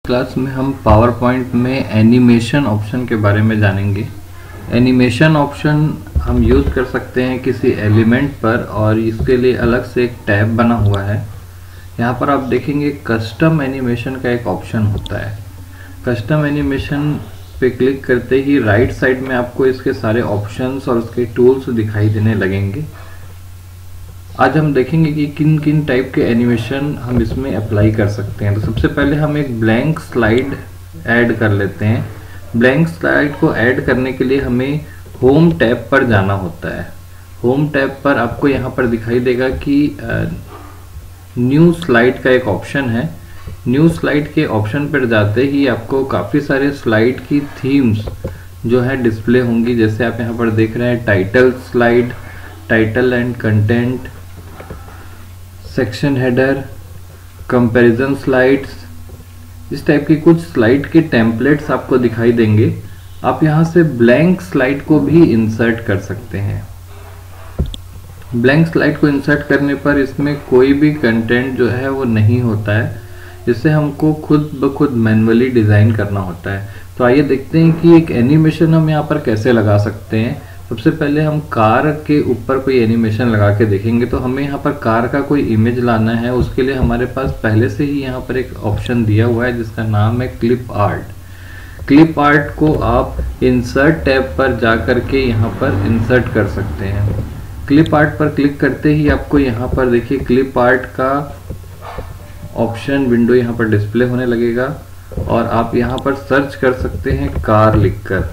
Class में हम power point में एनिमेशन ऑप्शन के बारे में जानेंगे। एनिमेशन ऑप्शन हम यूज़ कर सकते हैं किसी एलिमेंट पर और इसके लिए अलग से एक टैब बना हुआ है। यहाँ पर आप देखेंगे कस्टम एनिमेशन का एक ऑप्शन होता है। कस्टम एनिमेशन पे क्लिक करते ही राइट साइड में आपको इसके सारे ऑप्शंस और उसके टूल्स दिखाई देने लगेंगे। आज हम देखेंगे कि किन किन टाइप के एनिमेशन हम इसमें अप्लाई कर सकते हैं। तो सबसे पहले हम एक ब्लैंक स्लाइड ऐड कर लेते हैं। ब्लैंक स्लाइड को ऐड करने के लिए हमें होम टैब पर जाना होता है। होम टैब पर आपको यहाँ पर दिखाई देगा कि न्यू स्लाइड का एक ऑप्शन है। न्यू स्लाइड के ऑप्शन पर जाते ही आपको काफ़ी सारे स्लाइड की थीम्स जो है डिस्प्ले होंगी। जैसे आप यहाँ पर देख रहे हैं title slide, title and content, section header, comparison slides, इस टाइप की कुछ स्लाइड के टेम्पलेट्स आपको दिखाई देंगे। आप यहाँ से ब्लैंक स्लाइड को भी इंसर्ट कर सकते हैं। ब्लैंक स्लाइड को इंसर्ट करने पर इसमें कोई भी कंटेंट जो है वो नहीं होता है। इसे हमको खुद ब खुद मैन्युअली डिज़ाइन करना होता है। तो आइए देखते हैं कि एक एनिमेशन हम यहाँ पर कैसे लगा सकते हैं। सबसे पहले हम कार के ऊपर कोई एनिमेशन लगा के देखेंगे। तो हमें यहाँ पर कार का कोई इमेज लाना है। उसके लिए हमारे पास पहले से ही यहाँ पर एक ऑप्शन दिया हुआ है जिसका नाम है क्लिप आर्ट। क्लिप आर्ट को आप इंसर्ट टैब पर जा कर के यहाँ पर इंसर्ट कर सकते हैं। क्लिप आर्ट पर क्लिक करते ही आपको यहाँ पर देखिए क्लिप आर्ट का ऑप्शन विंडो यहाँ पर डिस्प्ले होने लगेगा और आप यहाँ पर सर्च कर सकते हैं कार लिखकर।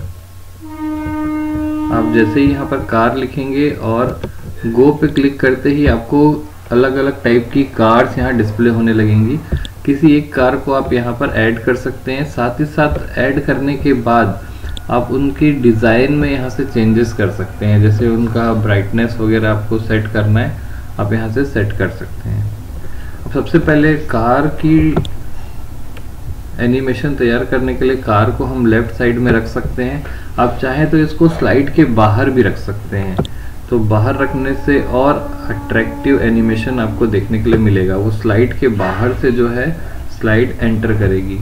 आप जैसे ही यहाँ पर कार लिखेंगे और गो पे क्लिक करते ही आपको अलग अलग टाइप की कार्स यहाँ डिस्प्ले होने लगेंगी। किसी एक कार को आप यहाँ पर ऐड कर सकते हैं। साथ ही साथ ऐड करने के बाद आप उनकी डिज़ाइन में यहाँ से चेंजेस कर सकते हैं। जैसे उनका ब्राइटनेस वगैरह आपको सेट करना है, आप यहाँ से सेट कर सकते हैं। अब सबसे पहले कार की एनिमेशन तैयार करने के लिए कार को हम लेफ्ट साइड में रख सकते हैं। आप चाहें तो इसको स्लाइड के बाहर भी रख सकते हैं। तो बाहर रखने से और अट्रैक्टिव एनिमेशन आपको देखने के लिए मिलेगा। वो स्लाइड के बाहर से जो है स्लाइड एंटर करेगी।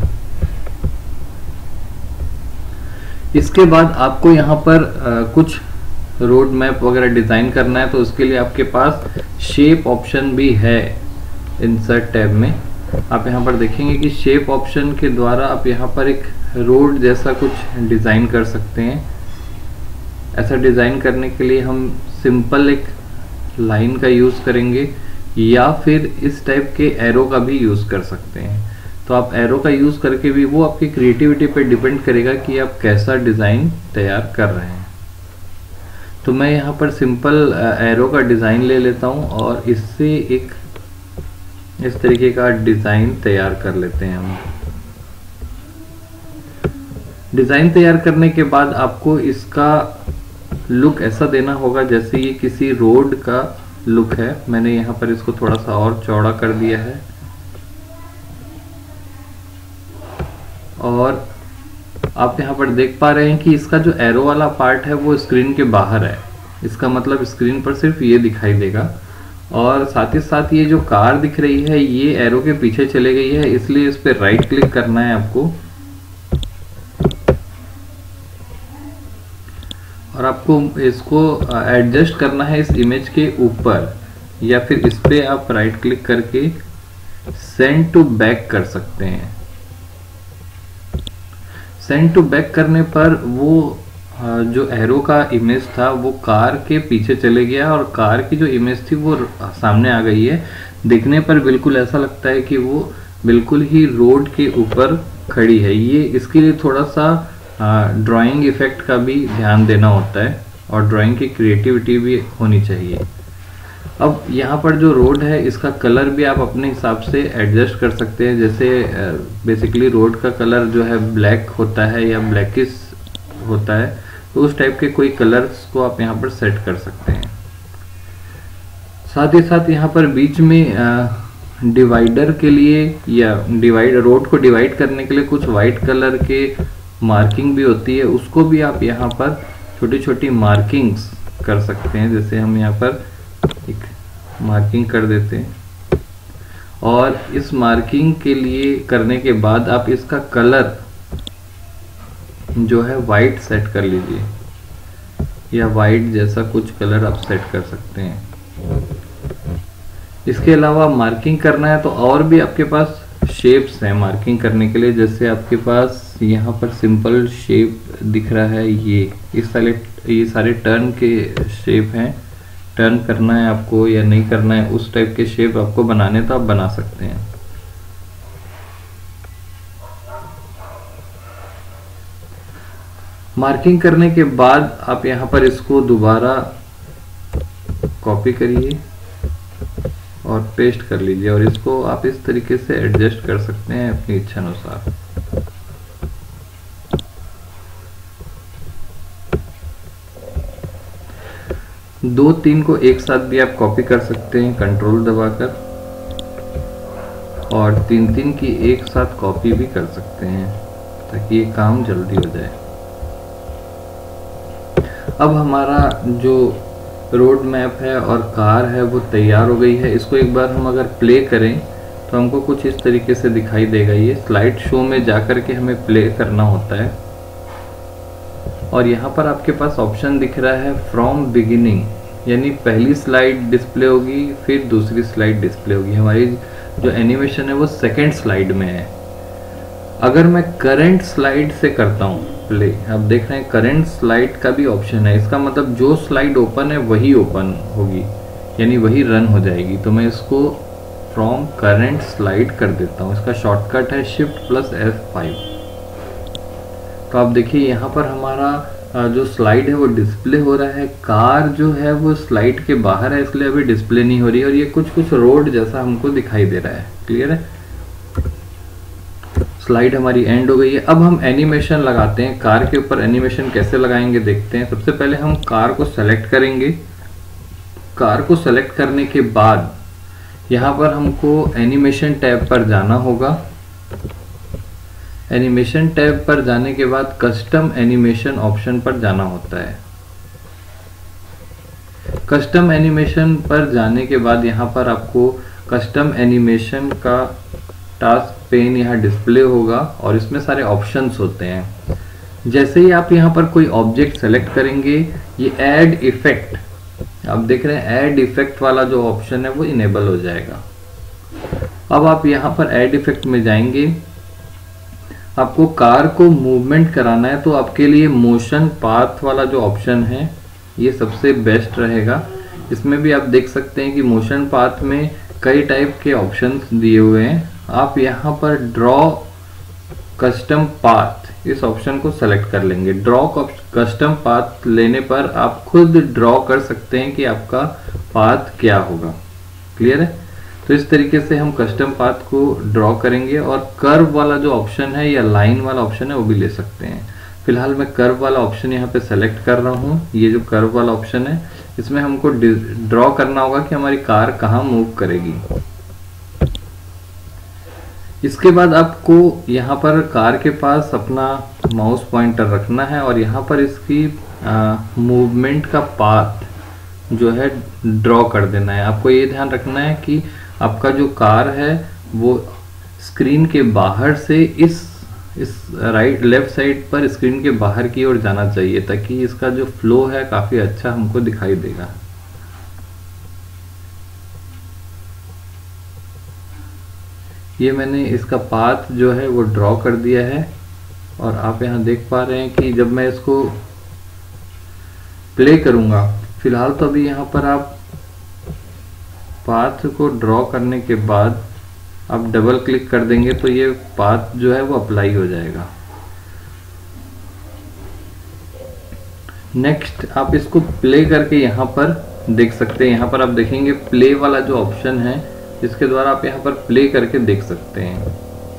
इसके बाद आपको यहाँ पर कुछ रोड मैप वगैरह डिज़ाइन करना है। तो उसके लिए आपके पास शेप ऑप्शन भी है इंसर्ट टैब में। आप यहाँ पर देखेंगे कि शेप ऑप्शन के द्वारा आप यहाँ पर एक रोड जैसा कुछ डिज़ाइन कर सकते हैं। ऐसा डिज़ाइन करने के लिए हम सिंपल एक लाइन का यूज़ करेंगे या फिर इस टाइप के एरो का भी यूज़ कर सकते हैं। तो आप एरो का यूज़ करके भी, वो आपकी क्रिएटिविटी पे डिपेंड करेगा कि आप कैसा डिज़ाइन तैयार कर रहे हैं। तो मैं यहाँ पर सिंपल एरो का डिज़ाइन ले लेता हूँ और इससे एक इस तरीके का डिज़ाइन तैयार कर लेते हैं हम। डिज़ाइन तैयार करने के बाद आपको इसका लुक ऐसा देना होगा जैसे ये किसी रोड का लुक है। मैंने यहाँ पर इसको थोड़ा सा और चौड़ा कर दिया है और आप यहाँ पर देख पा रहे हैं कि इसका जो एरो वाला पार्ट है वो स्क्रीन के बाहर है। इसका मतलब स्क्रीन पर सिर्फ ये दिखाई देगा और साथ ही साथ ये जो कार दिख रही है ये एरो के पीछे चले गई है, इसलिए इस पर राइट क्लिक करना है आपको और आपको इसको एडजस्ट करना है इस इमेज के ऊपर, या फिर इस पे आप राइट क्लिक करके सेंड टू बैक कर सकते हैं। सेंड टू बैक करने पर वो जो एरो का इमेज था वो कार के पीछे चले गया और कार की जो इमेज थी वो सामने आ गई है। देखने पर बिल्कुल ऐसा लगता है कि वो बिल्कुल ही रोड के ऊपर खड़ी है। ये इसके लिए थोड़ा सा ड्राइंग इफेक्ट का भी ध्यान देना होता है और ड्राइंग की क्रिएटिविटी भी होनी चाहिए। अब यहाँ पर जो रोड है इसका कलर भी आप अपने हिसाब से एडजस्ट कर सकते हैं। जैसे बेसिकली रोड का कलर जो है ब्लैक होता है या ब्लैकिश होता है, तो उस टाइप के कोई कलर्स को आप यहाँ पर सेट कर सकते हैं। साथ ही साथ यहाँ पर बीच में डिवाइडर के लिए या रोड को डिवाइड करने के लिए कुछ वाइट कलर के मार्किंग भी होती है, उसको भी आप यहाँ पर छोटी छोटी मार्किंग्स कर सकते हैं। जैसे हम यहाँ पर एक मार्किंग कर देते हैं और इस मार्किंग के लिए करने के बाद आप इसका कलर जो है वाइट सेट कर लीजिए, या वाइट जैसा कुछ कलर आप सेट कर सकते हैं। इसके अलावा मार्किंग करना है तो और भी आपके पास शेप्स हैं मार्किंग करने के लिए। जैसे आपके पास यहाँ पर सिंपल शेप दिख रहा है, ये सारे टर्न के शेप हैं। टर्न करना है आपको या नहीं करना है, उस टाइप के शेप आपको बनाने तो आप बना सकते हैं। मार्किंग करने के बाद आप यहाँ पर इसको दोबारा कॉपी करिए और पेस्ट कर लीजिए, और इसको आप इस तरीके से एडजस्ट कर सकते हैं अपनी इच्छा अनुसार। दो तीन को एक साथ भी आप कॉपी कर सकते हैं कंट्रोल दबाकर, और तीन तीन की एक साथ कॉपी भी कर सकते हैं ताकि ये काम जल्दी हो जाए। अब हमारा जो रोड मैप है और कार है वो तैयार हो गई है। इसको एक बार हम अगर प्ले करें तो हमको कुछ इस तरीके से दिखाई देगा। ये स्लाइड शो में जाकर के हमें प्ले करना होता है, और यहाँ पर आपके पास ऑप्शन दिख रहा है फ्रॉम बिगिनिंग, यानी पहली स्लाइड डिस्प्ले होगी फिर दूसरी स्लाइड डिस्प्ले होगी। हमारी जो एनिमेशन है वो सेकेंड स्लाइड में है। अगर मैं करंट स्लाइड से करता हूँ प्ले, आप देख रहे हैं करंट स्लाइड का भी ऑप्शन है। इसका मतलब जो स्लाइड ओपन है वही ओपन होगी, यानी वही रन हो जाएगी। तो मैं इसको फ्रॉम करंट स्लाइड कर देता हूँ। इसका शॉर्टकट है Shift+F5। तो आप देखिए यहाँ पर हमारा जो स्लाइड है वो डिस्प्ले हो रहा है। कार जो है वो स्लाइड के बाहर है, इसलिए अभी डिस्प्ले नहीं हो रही है, और ये कुछ कुछ रोड जैसा हमको दिखाई दे रहा है। क्लियर है? स्लाइड हमारी एंड हो गई है। अब हम एनिमेशन लगाते हैं। कार के ऊपर एनिमेशन कैसे लगाएंगे देखते हैं। सबसे पहले हम कार को सेलेक्ट करेंगे। कार को सेलेक्ट करने के बाद यहाँ पर हमको एनिमेशन टैब पर जाना होगा। एनिमेशन टैब पर जाने के बाद कस्टम एनिमेशन ऑप्शन पर जाना होता है। कस्टम एनिमेशन पर जाने के बाद यहाँ पर आपको कस्टम एनिमेशन का टास्क पेन यहाँ डिस्प्ले होगा, और इसमें सारे ऑप्शंस होते हैं। जैसे ही आप यहाँ पर कोई ऑब्जेक्ट सेलेक्ट करेंगे, ये ऐड इफेक्ट, आप देख रहे हैं ऐड इफेक्ट वाला जो ऑप्शन है वो इनेबल हो जाएगा। अब आप यहाँ पर ऐड इफेक्ट में जाएंगे। आपको कार को मूवमेंट कराना है तो आपके लिए मोशन पाथ वाला जो ऑप्शन है ये सबसे बेस्ट रहेगा। इसमें भी आप देख सकते हैं कि मोशन पाथ में कई टाइप के ऑप्शंस दिए हुए हैं। आप यहाँ पर ड्रॉ कस्टम पाथ इस ऑप्शन को सेलेक्ट कर लेंगे। ड्रॉ कस्टम पाथ लेने पर आप खुद ड्रॉ कर सकते हैं कि आपका पाथ क्या होगा। क्लियर है? तो इस तरीके से हम कस्टम पाथ को ड्रॉ करेंगे, और कर्व वाला जो ऑप्शन है या लाइन वाला ऑप्शन है वो भी ले सकते हैं। फिलहाल मैं कर्व वाला ऑप्शन यहाँ पे सेलेक्ट कर रहा हूँ। ये जो कर्व वाला ऑप्शन है इसमें हमको ड्रॉ करना होगा कि हमारी कार कहाँ मूव करेगी। इसके बाद आपको यहाँ पर कार के पास अपना माउस पॉइंटर रखना है, और यहाँ पर इसकी मूवमेंट का पाथ जो है ड्रॉ कर देना है। आपको ये ध्यान रखना है कि आपका जो कार है वो स्क्रीन के बाहर से इस राइट लेफ्ट साइड पर स्क्रीन के बाहर की ओर जाना चाहिए, ताकि इसका जो फ्लो है काफी अच्छा हमको दिखाई देगा। ये मैंने इसका पाथ जो है वो ड्रॉ कर दिया है, और आप यहाँ देख पा रहे हैं कि जब मैं इसको प्ले करूंगा, फिलहाल तो अभी यहाँ पर आप पाथ को ड्रॉ करने के बाद आप डबल क्लिक कर देंगे तो ये पाथ जो है वो अप्लाई हो जाएगा। नेक्स्ट आप इसको प्ले करके यहाँ पर देख सकते हैं। यहाँ पर आप देखेंगे प्ले वाला जो ऑप्शन है, इसके द्वारा आप यहाँ पर प्ले करके देख सकते हैं।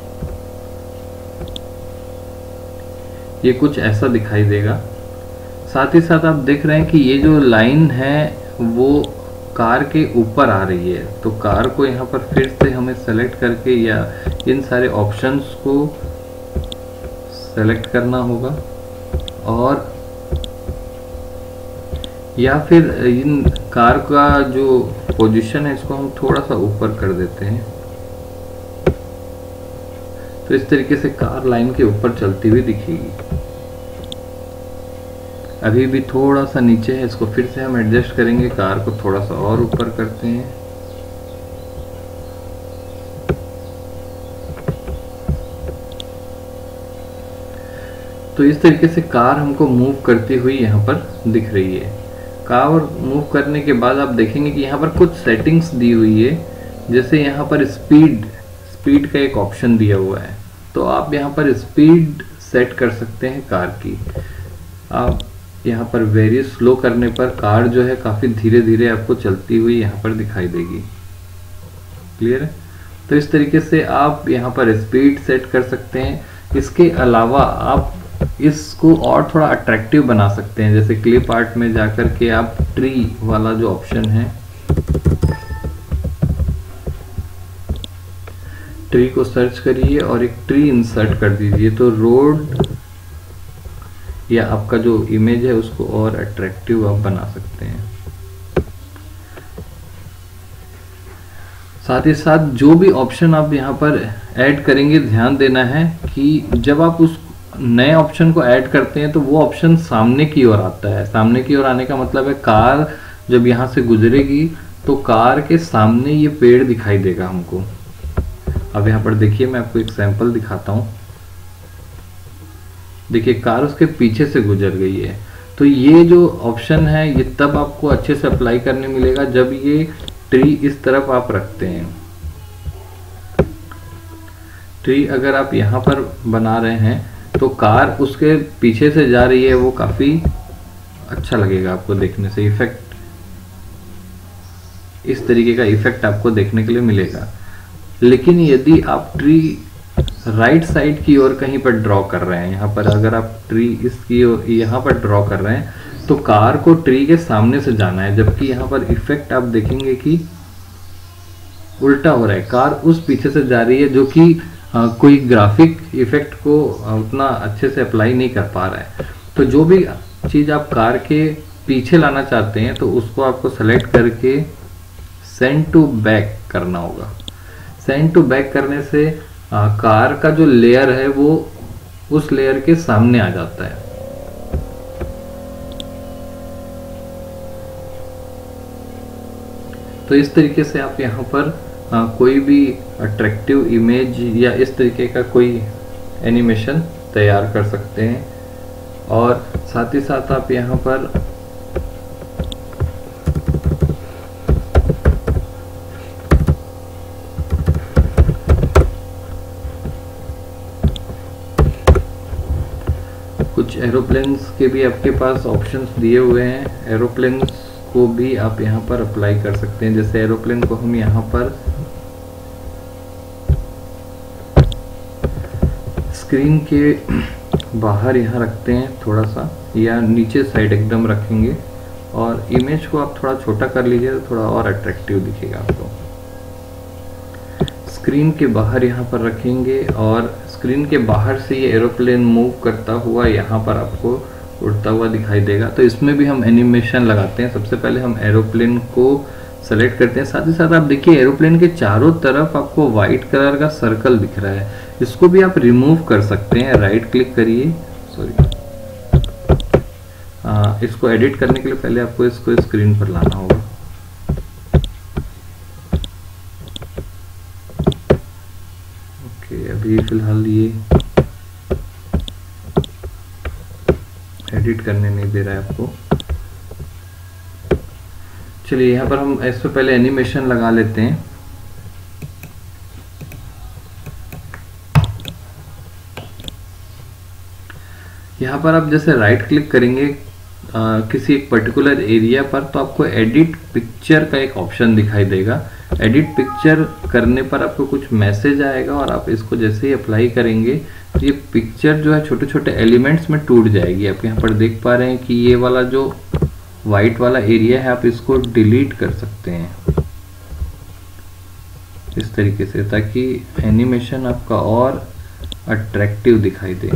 ये कुछ ऐसा दिखाई देगा। साथ ही साथ आप देख रहे हैं कि ये जो लाइन है वो कार के ऊपर आ रही है, तो कार को यहाँ पर फिर से हमें सेलेक्ट करके या इन सारे ऑप्शंस को सेलेक्ट करना होगा, और या फिर इन कार का जो पोजीशन है इसको हम थोड़ा सा ऊपर कर देते हैं। तो इस तरीके से कार लाइन के ऊपर चलती हुई दिखेगी। अभी भी थोड़ा सा नीचे है, इसको फिर से हम एडजस्ट करेंगे, कार को थोड़ा सा और ऊपर करते हैं। तो इस तरीके से कार हमको मूव करती हुई यहाँ पर दिख रही है। कार मूव करने के बाद आप देखेंगे कि यहाँ पर कुछ सेटिंग्स दी हुई है, जैसे यहाँ पर स्पीड का एक ऑप्शन दिया हुआ है, तो आप यहाँ पर स्पीड सेट कर सकते हैं कार की। आप यहाँ पर वेरी स्लो करने पर कार जो है काफ़ी धीरे धीरे आपको चलती हुई यहाँ पर दिखाई देगी। क्लियर है? तो इस तरीके से आप यहाँ पर स्पीड सेट कर सकते हैं। इसके अलावा आप इसको और थोड़ा अट्रैक्टिव बना सकते हैं, जैसे क्लिप आर्ट में जाकर के आप ट्री वाला जो ऑप्शन है, ट्री को सर्च करिए और एक ट्री इंसर्ट कर दीजिए, तो रोड या आपका जो इमेज है उसको और अट्रैक्टिव आप बना सकते हैं। साथ ही साथ जो भी ऑप्शन आप यहाँ पर ऐड करेंगे, ध्यान देना है कि जब आप उस नए ऑप्शन को ऐड करते हैं तो वो ऑप्शन सामने की ओर आता है। सामने की ओर आने का मतलब है कार जब यहाँ से गुजरेगी तो कार के सामने ये पेड़ दिखाई देगा हमको। अब यहाँ पर देखिए, मैं आपको एक सैंपल दिखाता हूँ। देखिए कार उसके पीछे से गुजर गई है। तो ये जो ऑप्शन है ये तब आपको अच्छे से अप्लाई करने मिलेगा जब ये ट्री इस तरफ आप रखते हैं। ट्री अगर आप यहाँ पर बना रहे हैं तो कार उसके पीछे से जा रही है, वो काफी अच्छा लगेगा आपको देखने से। इफेक्ट इस तरीके का इफेक्ट आपको देखने के लिए मिलेगा। लेकिन यदि आप ट्री राइट साइड की ओर कहीं पर ड्रॉ कर रहे हैं, यहाँ पर अगर आप ट्री इसकी यहाँ पर ड्रॉ कर रहे हैं तो कार को ट्री के सामने से जाना है, जबकि यहाँ पर इफेक्ट आप देखेंगे कि उल्टा हो रहा है। कार उस पीछे से जा रही है जो कि कोई ग्राफिक इफेक्ट को उतना अच्छे से अप्लाई नहीं कर पा रहा है। तो जो भी चीज़ आप कार के पीछे लाना चाहते हैं तो उसको आपको सेलेक्ट करके सेंड टू बैक करना होगा। सेंड टू बैक करने से कार का जो लेयर है वो उस लेयर के सामने आ जाता है। तो इस तरीके से आप यहाँ पर कोई भी अट्रैक्टिव इमेज या इस तरीके का कोई एनिमेशन तैयार कर सकते हैं। और साथ ही साथ आप यहाँ पर कुछ एरोप्लेन्स के भी आपके पास ऑप्शंस दिए हुए हैं। एरोप्लेन्स को भी आप यहाँ पर अप्लाई कर सकते हैं। जैसे एरोप्लेन को हम यहाँ पर स्क्रीन के बाहर यहाँ रखते हैं थोड़ा सा, या नीचे साइड एकदम रखेंगे, और इमेज को आप थोड़ा छोटा कर लीजिए तो थोड़ा और अट्रैक्टिव दिखेगा आपको। स्क्रीन के बाहर यहाँ पर रखेंगे और स्क्रीन के बाहर से ये एरोप्लेन मूव करता हुआ यहाँ पर आपको उड़ता हुआ दिखाई देगा। तो इसमें भी हम एनिमेशन लगाते हैं। सबसे पहले हम एरोप्लेन को सेलेक्ट करते हैं। साथ ही साथ आप देखिए एरोप्लेन के चारों तरफ आपको व्हाइट कलर का सर्कल दिख रहा है, इसको भी आप रिमूव कर सकते हैं। राइट क्लिक करिए, इसको एडिट करने के लिए पहले आपको इसको स्क्रीन पर लाना होगा। ओके, अभी फिलहाल ये एडिट करने नहीं दे रहा है आपको। चलिए यहाँ पर हम इससे पहले एनिमेशन लगा लेते हैं। यहाँ पर आप जैसे राइट क्लिक करेंगे किसी एक पर्टिकुलर एरिया पर, तो आपको एडिट पिक्चर का एक ऑप्शन दिखाई देगा। एडिट पिक्चर करने पर आपको कुछ मैसेज आएगा और आप इसको जैसे ही अप्लाई करेंगे तो ये पिक्चर जो है छोटे छोटे एलिमेंट्स में टूट जाएगी। आप यहाँ पर देख पा रहे हैं कि ये वाला जो वाइट वाला एरिया है आप इसको डिलीट कर सकते हैं इस तरीके से, ताकि एनिमेशन आपका और अट्रैक्टिव दिखाई दे।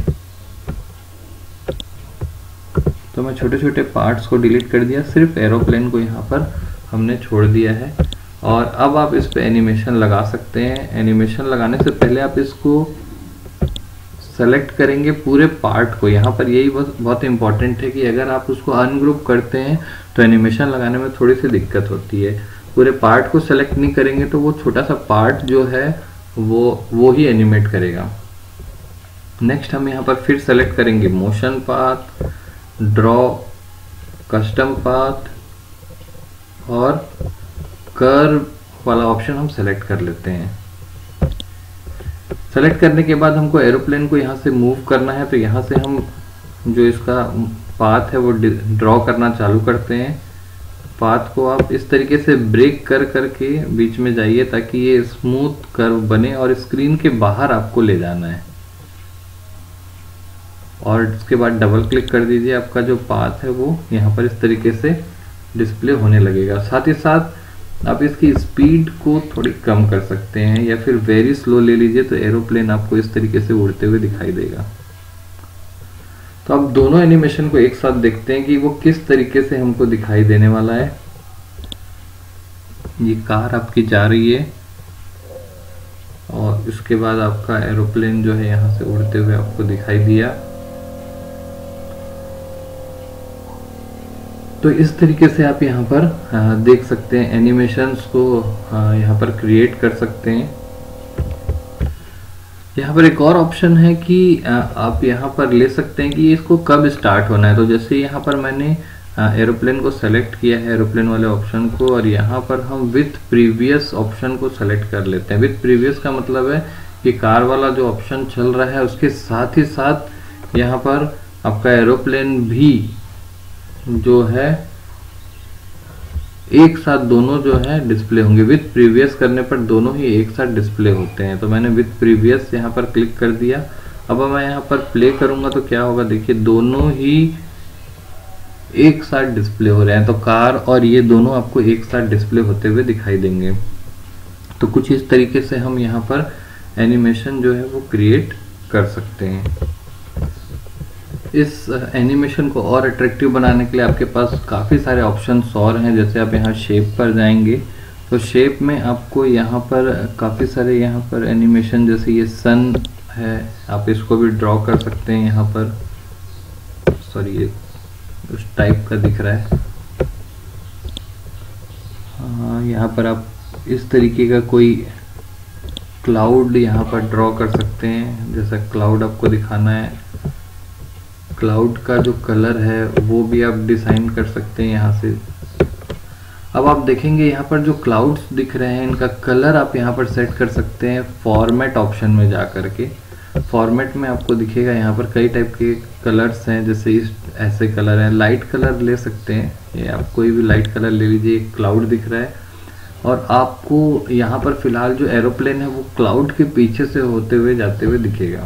तो मैं छोटे छोटे पार्ट्स को डिलीट कर दिया, सिर्फ एरोप्लेन को यहाँ पर हमने छोड़ दिया है। और अब आप इस पे एनिमेशन लगा सकते हैं। एनिमेशन लगाने से पहले आप इसको सेलेक्ट करेंगे पूरे पार्ट को। यहाँ पर यही बहुत इंपॉर्टेंट है कि अगर आप उसको अनग्रुप करते हैं तो एनिमेशन लगाने में थोड़ी सी दिक्कत होती है। पूरे पार्ट को सेलेक्ट नहीं करेंगे तो वो छोटा सा पार्ट जो है वो ही एनिमेट करेगा। नेक्स्ट हम यहाँ पर फिर सेलेक्ट करेंगे motion path, draw, custom path और कर्व वाला ऑप्शन हम सेलेक्ट कर लेते हैं। सेलेक्ट करने के बाद हमको एरोप्लेन को यहाँ से मूव करना है, तो यहाँ से हम जो इसका पाथ है वो ड्रॉ करना चालू करते हैं। पाथ को आप इस तरीके से ब्रेक कर करके बीच में जाइए ताकि ये स्मूथ कर्व बने और स्क्रीन के बाहर आपको ले जाना है। और इसके बाद डबल क्लिक कर दीजिए, आपका जो पाथ है वो यहाँ पर इस तरीके से डिस्प्ले होने लगेगा। साथ ही साथ आप इसकी स्पीड को थोड़ी कम कर सकते हैं या फिर वेरी स्लो ले लीजिए, तो एरोप्लेन आपको इस तरीके से उड़ते हुए दिखाई देगा। तो अब दोनों एनिमेशन को एक साथ देखते हैं कि वो किस तरीके से हमको दिखाई देने वाला है। ये कार आपकी जा रही है और उसके बाद आपका एरोप्लेन जो है यहाँ से उड़ते हुए आपको दिखाई दिया। तो इस तरीके से आप यहाँ पर देख सकते हैं, एनिमेशंस को यहाँ पर क्रिएट कर सकते हैं। यहाँ पर एक और ऑप्शन है कि आप यहाँ पर ले सकते हैं कि इसको कब स्टार्ट होना है। तो जैसे यहाँ पर मैंने एरोप्लेन को सेलेक्ट किया है, एरोप्लेन वाले ऑप्शन को, और यहाँ पर हम विथ प्रीवियस ऑप्शन को सेलेक्ट कर लेते हैं। विथ प्रीवियस का मतलब है कि कार वाला जो ऑप्शन चल रहा है उसके साथ ही साथ यहाँ पर आपका एरोप्लेन भी जो है एक साथ दोनों जो है डिस्प्ले होंगे। विथ प्रीवियस करने पर दोनों ही एक साथ डिस्प्ले होते हैं। तो मैंने विथ प्रीवियस यहाँ पर क्लिक कर दिया। अब मैं यहाँ पर प्ले करूंगा तो क्या होगा, देखिए दोनों ही एक साथ डिस्प्ले हो रहे हैं। तो कार और ये दोनों आपको एक साथ डिस्प्ले होते हुए दिखाई देंगे। तो कुछ इस तरीके से हम यहाँ पर एनिमेशन जो है वो क्रिएट कर सकते हैं। इस एनिमेशन को और अट्रैक्टिव बनाने के लिए आपके पास काफ़ी सारे ऑप्शंस और हैं। जैसे आप यहाँ शेप पर जाएंगे तो शेप में आपको यहाँ पर काफ़ी सारे यहाँ पर एनिमेशन, जैसे ये सन है, आप इसको भी ड्रॉ कर सकते हैं। यहाँ पर सॉरी ये उस टाइप का दिख रहा है। यहाँ पर आप इस तरीके का कोई क्लाउड यहाँ पर ड्रॉ कर सकते हैं। जैसा क्लाउड आपको दिखाना है, क्लाउड का जो कलर है वो भी आप डिजाइन कर सकते हैं यहाँ से। अब आप देखेंगे यहाँ पर जो क्लाउड्स दिख रहे हैं इनका कलर आप यहाँ पर सेट कर सकते हैं फॉर्मेट ऑप्शन में जा करके। फॉर्मेट में आपको दिखेगा यहाँ पर कई टाइप के कलर्स हैं, जैसे इस ऐसे कलर हैं। लाइट कलर ले सकते हैं, ये आप कोई भी लाइट कलर ले लीजिए। क्लाउड दिख रहा है और आपको यहाँ पर फिलहाल जो एरोप्लेन है वो क्लाउड के पीछे से होते हुए जाते हुए दिखेगा।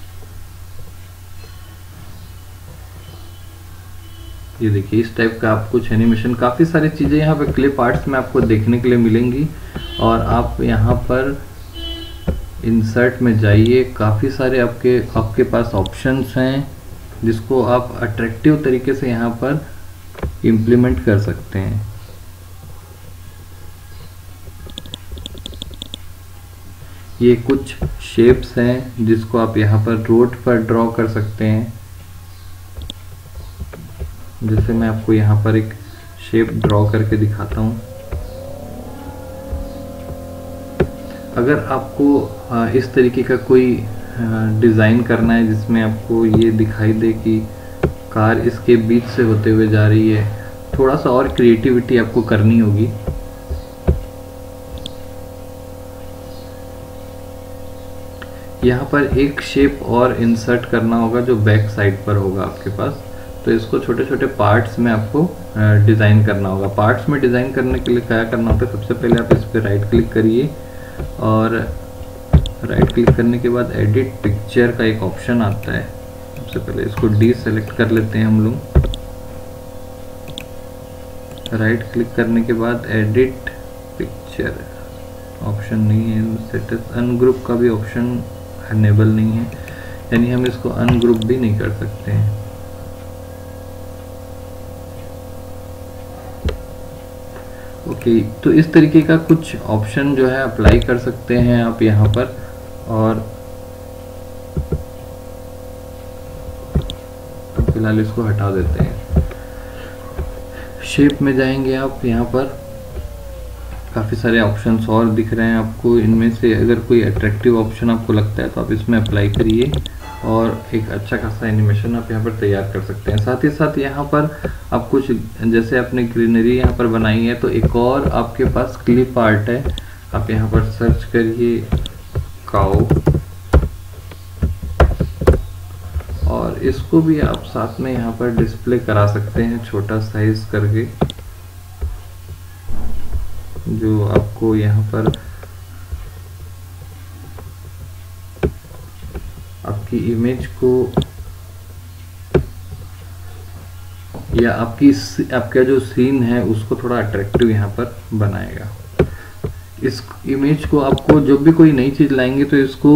ये देखिए इस टाइप का आप कुछ एनिमेशन, काफ़ी सारी चीज़ें यहाँ पे क्लिप आर्ट्स में आपको देखने के लिए मिलेंगी। और आप यहाँ पर इंसर्ट में जाइए, काफ़ी सारे आपके पास ऑप्शंस हैं जिसको आप अट्रैक्टिव तरीके से यहाँ पर इम्प्लीमेंट कर सकते हैं। ये कुछ शेप्स हैं जिसको आप यहाँ पर रोड पर ड्रॉ कर सकते हैं। जैसे मैं आपको यहाँ पर एक शेप ड्रॉ करके दिखाता हूँ। अगर आपको इस तरीके का कोई डिज़ाइन करना है जिसमें आपको ये दिखाई दे कि कार इसके बीच से होते हुए जा रही है, थोड़ा सा और क्रिएटिविटी आपको करनी होगी। यहाँ पर एक शेप और इंसर्ट करना होगा जो बैक साइड पर होगा आपके पास। तो इसको छोटे छोटे पार्ट्स में आपको डिज़ाइन करना होगा। पार्ट्स में डिज़ाइन करने के लिए क्या करना होता है, सबसे पहले आप इस पर राइट क्लिक करिए और राइट क्लिक करने के बाद एडिट पिक्चर का एक ऑप्शन आता है। सबसे पहले इसको डी सेलेक्ट कर लेते हैं हम लोग। राइट क्लिक करने के बाद एडिट पिक्चर ऑप्शन नहीं है, सेट अनग्रुप का भी ऑप्शन अनेबल नहीं है, यानी हम इसको अनग्रुप भी नहीं कर सकते हैं। ओके, तो इस तरीके का कुछ ऑप्शन जो है अप्लाई कर सकते हैं आप यहाँ पर। और फिलहाल इसको हटा देते हैं। शेप में जाएंगे आप, यहाँ पर काफ़ी सारे ऑप्शंस और दिख रहे हैं आपको। इनमें से अगर कोई अट्रैक्टिव ऑप्शन आपको लगता है तो आप इसमें अप्लाई करिए और एक अच्छा खासा एनिमेशन आप यहाँ पर तैयार कर सकते हैं। साथ ही साथ यहाँ पर आप कुछ, जैसे आपने ग्रीनरी यहाँ पर बनाई है, तो एक और आपके पास क्लिप आर्ट है। आप यहाँ पर सर्च करिए काऊ, और इसको भी आप साथ में यहाँ पर डिस्प्ले करा सकते हैं छोटा साइज करके, जो आपको यहाँ पर आपकी इमेज को या आपका जो सीन है उसको थोड़ा अट्रैक्टिव यहाँ पर बनाएगा। इस इमेज को आपको जब भी कोई नई चीज लाएंगे तो इसको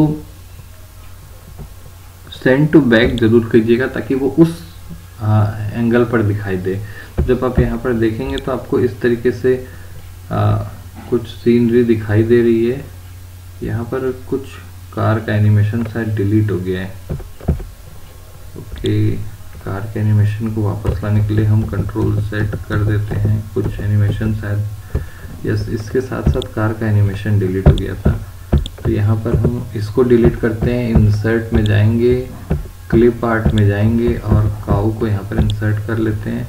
सेंड टू बैक जरूर कीजिएगा, ताकि वो उस एंगल पर दिखाई दे। जब आप यहाँ पर देखेंगे तो आपको इस तरीके से कुछ सीनरी दिखाई दे रही है। यहाँ पर कुछ कार का एनिमेशन शायद डिलीट हो गया है। ओके, कार के एनिमेशन को वापस लाने के लिए हम कंट्रोल सेट कर देते हैं। कुछ एनिमेशन शायद, यस, इसके साथ साथ कार का एनिमेशन डिलीट हो गया था, तो यहाँ पर हम इसको डिलीट करते हैं। इंसर्ट में जाएंगे, क्लिप आर्ट में जाएंगे और काऊ को यहाँ पर इंसर्ट कर लेते हैं।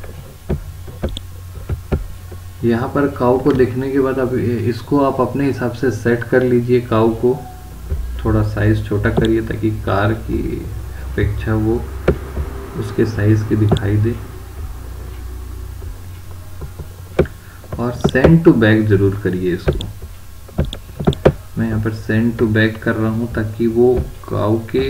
यहाँ पर काऊ को देखने के बाद अब इसको आप अपने हिसाब से सेट कर लीजिए। काऊ को थोड़ा साइज छोटा करिए ताकि कार की अपेक्षा वो उसके साइज की दिखाई दे, और सेंड टू बैक जरूर करिए इसको। मैं यहाँ पर सेंड टू बैक कर रहा हूँ ताकि वो काऊ के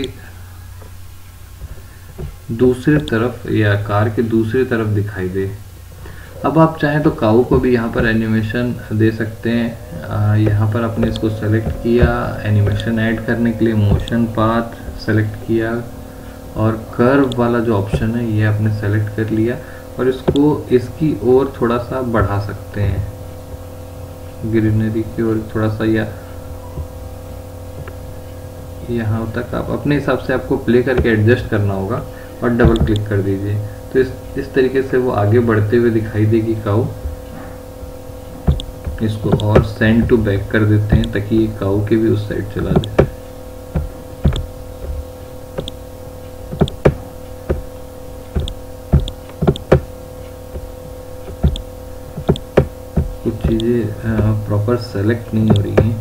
दूसरी तरफ या कार के दूसरी तरफ दिखाई दे। अब आप चाहें तो काऊ को भी यहाँ पर एनिमेशन दे सकते हैं। यहाँ पर आपने इसको सेलेक्ट किया, एनिमेशन ऐड करने के लिए मोशन पाथ सेलेक्ट किया और कर्व वाला जो ऑप्शन है ये आपने सेलेक्ट कर लिया, और इसको इसकी ओर थोड़ा सा बढ़ा सकते हैं, ग्रीनरी की ओर थोड़ा सा, या यहाँ तक आप अपने हिसाब से आपको प्ले करके एडजस्ट करना होगा, और डबल क्लिक कर दीजिए तो इस तरीके से वो आगे बढ़ते हुए दिखाई देगी काऊ। इसको और सेंड टू बैक कर देते हैं ताकि ये काऊ के भी उस साइड चला जाए। कुछ चीजें प्रॉपर सेलेक्ट नहीं हो रही हैं।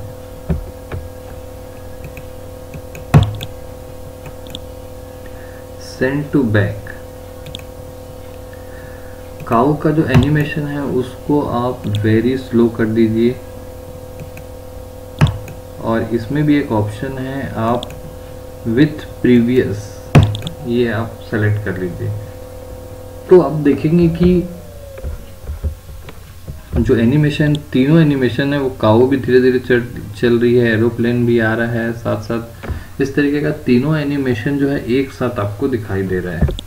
सेंड टू बैक, काऊ का जो एनिमेशन है उसको आप वेरी स्लो कर दीजिए, और इसमें भी एक ऑप्शन है आप विथ प्रीवियस, ये आप सेलेक्ट कर लीजिए। तो आप देखेंगे कि जो एनिमेशन, तीनों एनिमेशन है वो काऊ भी धीरे धीरे चल रही है, एरोप्लेन भी आ रहा है, साथ साथ इस तरीके का तीनों एनिमेशन जो है एक साथ आपको दिखाई दे रहा है।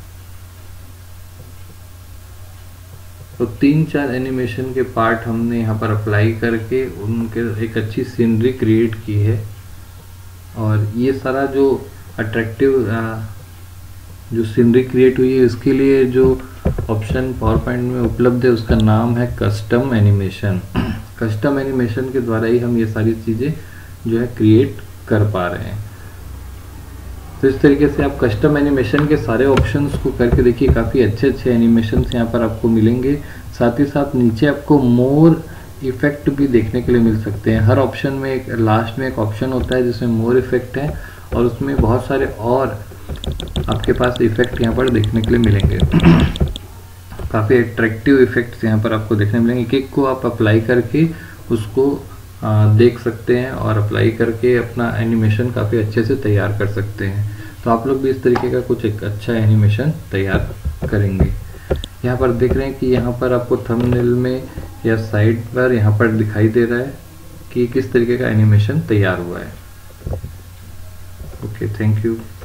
तो 3-4 एनिमेशन के पार्ट हमने यहाँ पर अप्लाई करके उनके एक अच्छी सीनरी क्रिएट की है, और ये सारा जो अट्रैक्टिव जो सीनरी क्रिएट हुई है इसके लिए जो ऑप्शन पावर पॉइंट में उपलब्ध है उसका नाम है कस्टम एनिमेशन। कस्टम एनिमेशन के द्वारा ही हम ये सारी चीज़ें जो है क्रिएट कर पा रहे हैं। तो इस तरीके से आप कस्टम एनिमेशन के सारे ऑप्शंस को करके देखिए, काफ़ी अच्छे अच्छे एनिमेशंस यहाँ पर आपको मिलेंगे। साथ ही साथ नीचे आपको मोर इफेक्ट भी देखने के लिए मिल सकते हैं। हर ऑप्शन में एक लास्ट में एक ऑप्शन होता है जिसमें मोर इफेक्ट है, और उसमें बहुत सारे और आपके पास इफेक्ट यहाँ पर देखने के लिए मिलेंगे। काफ़ी अट्रैक्टिव इफेक्ट्स यहाँ पर आपको देखने मिलेंगे। एक को आप अप्लाई करके उसको देख सकते हैं और अप्लाई करके अपना एनिमेशन काफ़ी अच्छे से तैयार कर सकते हैं। तो आप लोग भी इस तरीके का कुछ एक अच्छा एनिमेशन तैयार करेंगे। यहाँ पर देख रहे हैं कि यहाँ पर आपको थंबनेल में या साइड पर यहाँ पर दिखाई दे रहा है कि किस तरीके का एनिमेशन तैयार हुआ है। Okay, thank you.